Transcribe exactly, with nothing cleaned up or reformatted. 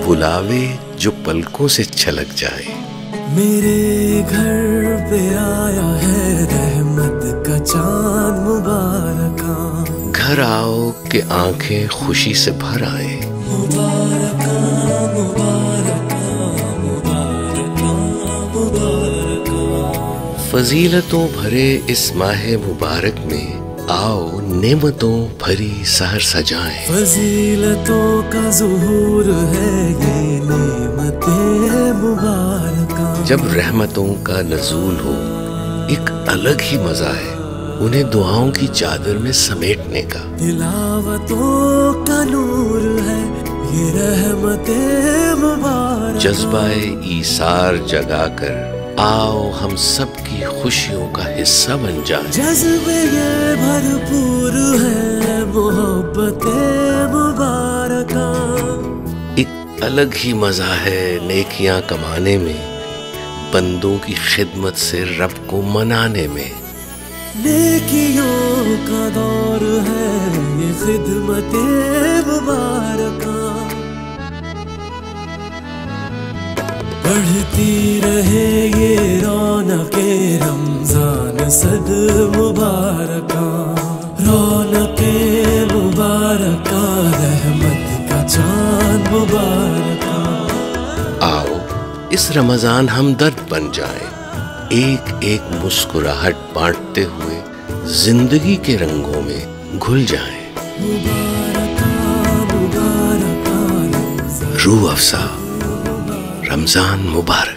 बुलावे जो पलकों से छलक जाए। मेरे घर पे आया है रहमत का चांद मुबारका, घर आओ कि आंखें खुशी से भर आए। मुबारका मुबारका मुबारका मुबारका। फजीलतों भरे इस माह मुबारक में आओ नेमतों भरी सहर सजाएं। फजीलतों का ज़ुहूर है ये नेमतें मुबारका। जब रहमतों का नज़ूल हो एक अलग ही मजा है उन्हें दुआओं की चादर में समेटने का। तिलावतों का नूर है ये रहमतें मुबारका। जज्बाए ईसार जगाकर आओ हम सब की खुशियों का हिस्सा बन जाए। जज्बे ये भरपूर है मोहब्बतें मुबारका। एक अलग ही मजा है नेकियां कमाने में, बंदों की खिदमत से रब को मनाने में। नेकियों का दौर है ये खिदमतें मुबारका। बढ़ती रहे ये रौनके रमजान सद मुबारका। रौनके मुबारका रहमत का चांद मुबारका। आओ इस रमजान हम दर्द बन जाएं, एक एक मुस्कुराहट बांटते हुए जिंदगी के रंगों में घुल जाएं। मुबारका मुबारका रूह अफ़ज़ा रमजान मुबारक।